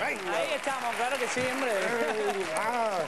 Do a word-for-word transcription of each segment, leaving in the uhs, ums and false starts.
Venga. Ahí estamos, claro que sí, hombre. Eh, ah,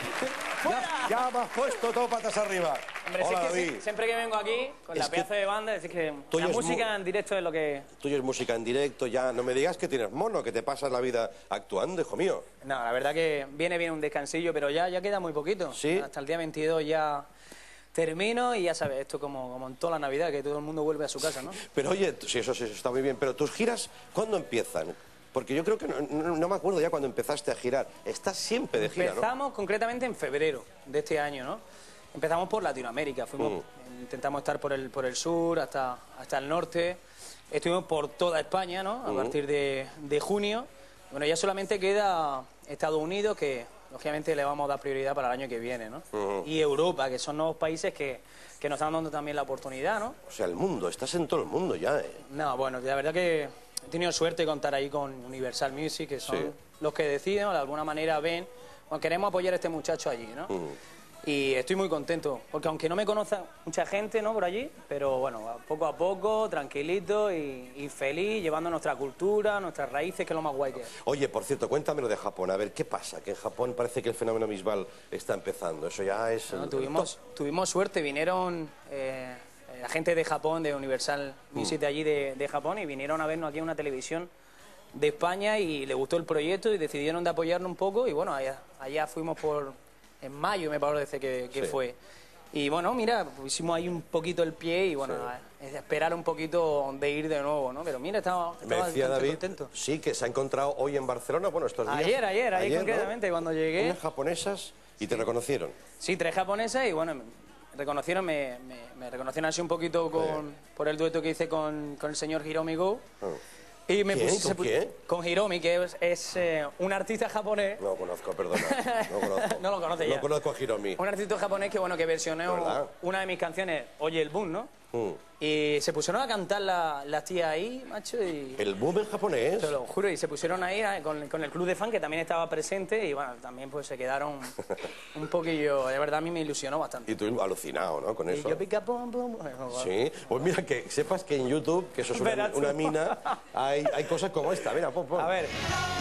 ya, ya me has puesto todo patas arriba. Hombre, Hola, si es que David. si- siempre que vengo aquí, con Es la que pedazo de banda, es que tuyo la es música mu- en directo es lo que... Tuyo es música en directo, ya. No me digas que tienes mono, que te pasas la vida actuando, hijo mío. No, la verdad que viene bien un descansillo, pero ya, ya queda muy poquito. ¿Sí? Hasta el día veintidós ya termino y ya sabes, esto como, como en toda la Navidad, que todo el mundo vuelve a su casa, ¿no? Pero oye, sí, eso sí, eso está muy bien. Pero tus giras, ¿cuándo empiezan? Porque yo creo que no, no- no me acuerdo ya cuando empezaste a girar. Estás siempre de gira, ¿no? Empezamos concretamente en febrero de este año, ¿no? Empezamos por Latinoamérica, fuimos, Mm. intentamos estar por el, por el sur hasta, hasta el norte, estuvimos por toda España, ¿no? A Mm. partir de, de junio. Bueno, ya solamente queda Estados Unidos, que lógicamente le vamos a dar prioridad para el año que viene, ¿no? Ujú. Y Europa, que son nuevos países que, que nos están dando también la oportunidad, ¿no? O sea, el mundo, estás en todo el mundo ya, ¿eh? No, bueno, la verdad que he tenido suerte de contar ahí con Universal Music, que son Sí. los que deciden o de alguna manera ven, bueno, queremos apoyar a este muchacho allí, ¿no? Mm. Y estoy muy contento, porque aunque no me conozca mucha gente, ¿no?, por allí, pero bueno, poco a poco, tranquilito y, y feliz, llevando nuestra cultura, nuestras raíces, que es lo más guay que es. Oye, por cierto, cuéntame lo de Japón. A ver, ¿qué pasa? Que en Japón parece que el fenómeno Bisbal está empezando. Eso ya es... Bueno, el- tuvimos, tuvimos suerte, vinieron eh, la gente de Japón, de Universal Music de allí de, de Japón, y vinieron a vernos aquí en una televisión de España y le gustó el proyecto y decidieron de apoyarnos un poco y bueno, allá, allá fuimos por en mayo me parece que, que Sí. fue. Y bueno, mira, pusimos ahí un poquito el pie y bueno, Sí. es de esperar un poquito de ir de nuevo, ¿no? Pero mira, estaba, Me estaba decía bastante David, contento. sí, que se ha encontrado hoy en Barcelona, bueno, estos días... Ayer, ayer, ayer ¿no? concretamente, cuando llegué. Unas japonesas y te reconocieron. Sí, tres japonesas y bueno, me reconocieron, me, me, me reconocieron así un poquito con, por el dueto que hice con, con el señor Hiromi Go. Ah. Y me ¿Quién? puse- ¿Con se pu- quién? Con Hiromi, que es, es, eh, un artista japonés. No conozco, perdona. No conozco. No lo conoce ya. No conozco a Hiromi. Un artista japonés que bueno que versionó ¿Verdad? una de mis canciones, Oye el Boom, ¿no? Mm. Y se pusieron a cantar la- las tías ahí, macho, y El boom en japonés. te lo juro, y se pusieron ahí eh, con, con el club de fan que también estaba presente y bueno, también pues se quedaron un poquillo, de verdad a mí me ilusionó bastante. Y tú alucinado, ¿no? Con Y eso. yo pica pum pum. Bueno, Sí, pues mira, que sepas que en YouTube, que eso es una, Verás tú. una mina, hay, hay cosas como esta. Mira, pon, pon. A ver.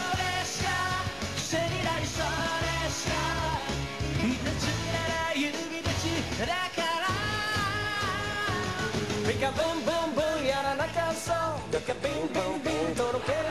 Pica pum pum pum y ahora la canción. Pica pum pum pum, todo que-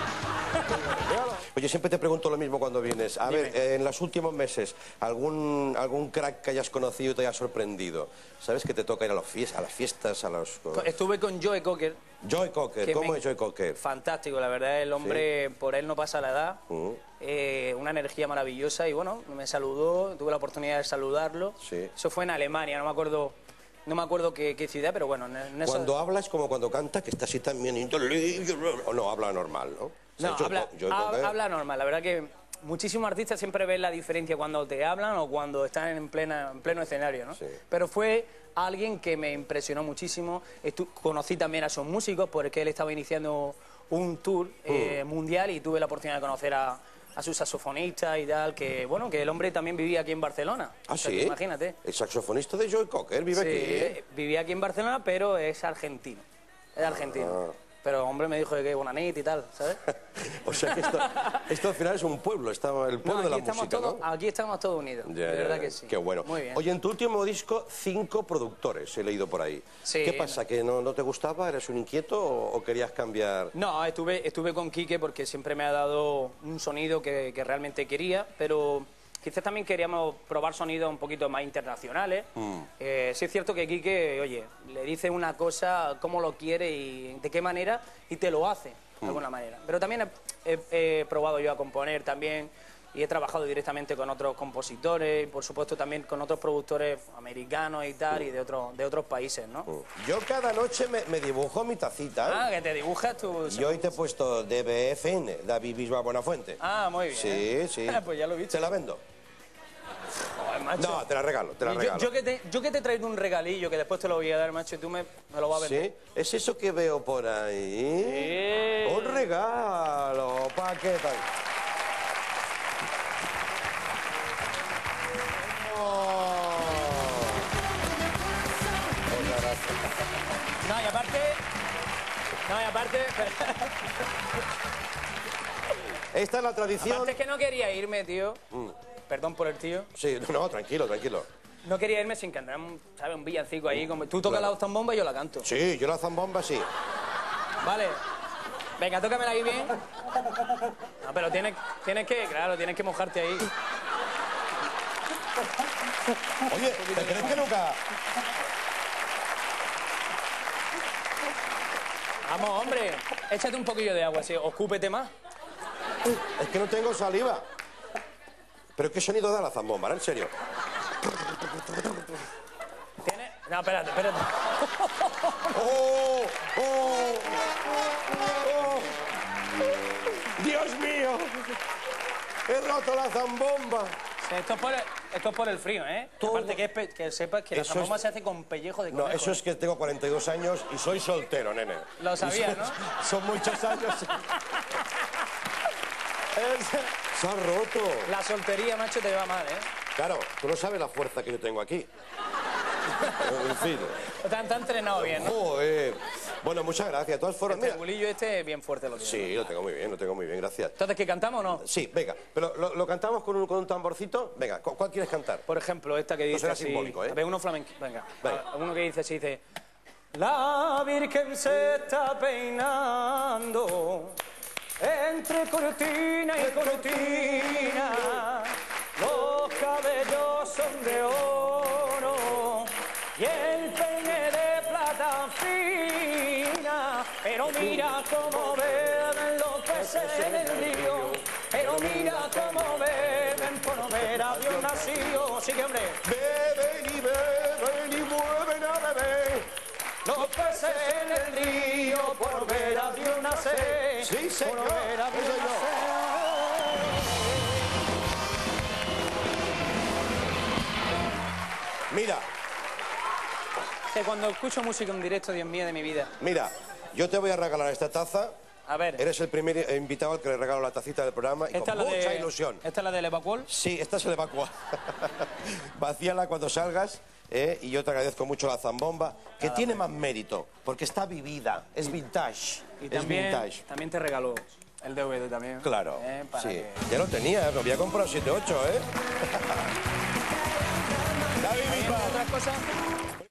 Oye, siempre te pregunto lo mismo cuando vienes. A Dime. ver, eh, en los últimos meses, ¿algún, algún crack que hayas conocido y te haya sorprendido? ¿Sabes que te toca ir a, los fies- a las fiestas, a los... Estuve con Joe Cocker. Joy Cocker, que ¿cómo me- es Joy Cocker? Fantástico, la verdad, el hombre, por él no pasa la edad. Mm. Eh, una energía maravillosa y bueno, me saludó, tuve la oportunidad de saludarlo. Sí. Eso fue en Alemania, no me acuerdo, no me acuerdo qué, qué ciudad, pero bueno, en, en eso... Cuando habla es como cuando canta, que está así también... O no, habla normal, ¿no? O sea, No, Joy habla, Co- Joy ha- Cocker- habla normal, la verdad que muchísimos artistas siempre ven la diferencia cuando te hablan o cuando están en, plena, en pleno escenario, ¿no? Sí. Pero fue alguien que me impresionó muchísimo. Estu- conocí también a sus músicos porque él estaba iniciando un tour eh, Mm. mundial y tuve la oportunidad de conocer a, a sus saxofonistas y tal, que bueno, que el hombre también vivía aquí en Barcelona. Ah, O sea, sí. que imagínate. El saxofonista de Joy Cocker vive Sí, aquí. ¿eh? vivía aquí en Barcelona, pero es argentino. Es argentino. Ah. Pero hombre me dijo que bonanit y tal, ¿sabes? O sea que esto, esto al final es un pueblo, está el pueblo No, de la aquí estamos música, todos, ¿no? Aquí estamos todos unidos, Ya, de ya, verdad ya. que sí. Qué bueno. Muy bien. Oye, en tu último disco, cinco productores he leído por ahí. Sí. ¿Qué pasa? ¿Que no, no te gustaba? ¿Eres un inquieto o, o querías cambiar? No, estuve, estuve con Quique porque siempre me ha dado un sonido que, que realmente quería, pero quizás también queríamos probar sonidos un poquito más internacionales. Mm. Eh, sí es cierto que Quique, oye, le dice una cosa, cómo lo quiere y de qué manera, y te lo hace de Mm. alguna manera. Pero también he, he- he probado yo a componer también y he trabajado directamente con otros compositores y por supuesto también con otros productores americanos y tal y de otros, de otros países, ¿no? Yo cada noche me, me dibujo mi tacita. Ah, que te dibujas tú. Y hoy te he puesto D B F N, David Bisbal Buenafuente. Ah, muy bien. Sí, sí. Pues ya lo he visto. ¿Te la vendo? Joder, macho. No, te la regalo, te la yo, regalo. yo que te, yo que te he traído un regalillo que después te lo voy a dar, macho, y tú me, me lo vas a vender. ¿Sí? ¿Es eso que veo por ahí? Sí. Un regalo, ¿pa' qué tal? Muchas gracias. No, y aparte... No, y aparte... Esta es la tradición... Aparte es que no quería irme, tío. Mm. Perdón por el tío. Sí, no, tranquilo, tranquilo. No quería irme sin cantar, un, ¿sabes? Un villancico ahí. Como... Tú tocas Claro. la zambomba y yo la canto. Sí, yo la zambomba sí. Vale. Venga, tócamela ahí bien. No, pero tienes, tienes que, claro, tienes que mojarte ahí. Oye, ¿te crees que nunca...? Vamos, hombre. Échate un poquillo de agua, sí. O escúpete más. Es que no tengo saliva. ¿Pero qué sonido da la zambomba, en serio? ¿Tienes? No, espérate, espérate. ¡Oh! ¡Oh! ¡Oh! ¡Dios mío! ¡He roto la zambomba! Esto es por el, esto es por el frío, ¿eh? Todo- Aparte que, es pe- que sepas que la Eso zambomba es- se hace con pellejo de No, conejo. eso es que tengo cuarenta y dos años y soy soltero, nene. Lo sabía, Y son, ¿no? Son muchos años. Se ha roto. La soltería, macho, te va mal, ¿eh? Claro, tú no sabes la fuerza que yo tengo aquí. En fin. Te han, te han entrenado bien, ¿no? Joder. Bueno, muchas gracias. De todas formas, El mira. triangulillo este bien fuerte lo tiene. Sí, lo tengo muy bien, lo tengo muy bien, gracias. Entonces, ¿qué cantamos o no? Sí, venga, pero lo, lo cantamos con un, con un tamborcito. Venga, ¿cu- ¿cuál quieres cantar? Por ejemplo, esta que dice será así... simbólico, ¿eh? A ver, uno flamenco. Venga. Venga. A- Uno que dice así, dice... La Virgen se está peinando entre cortina y cortina. Los cabellos son de oro y el peine de plata fina. Pero mira cómo beben los peces en el río. Pero mira cómo beben por no ver a Dios nacido. Sigue, hombre. Beben y beben y mueven a beber. Los peces en el río por ver a Dios nacer. Sí, señor. Por ver a Sí, Dios señor. nacer. Mira, Que cuando escucho música en directo, Dios mío, de mi vida. mira, yo te voy a regalar esta taza. A ver, Eres el primer invitado al que le regalo la tacita del programa y esta es con la mucha de... ilusión. Esta es la del Evacuol. Sí, esta se le evacúa. Vacíala cuando salgas, ¿eh? Y yo te agradezco mucho la zambomba, que tiene más mérito, porque está vivida, es vintage. Y es también, vintage. también te regaló el D V D también. Claro, Eh, para sí. que- Ya lo tenía, lo había comprado siete ocho, ¿eh? David ¿Hay Bisbal. otras cosas?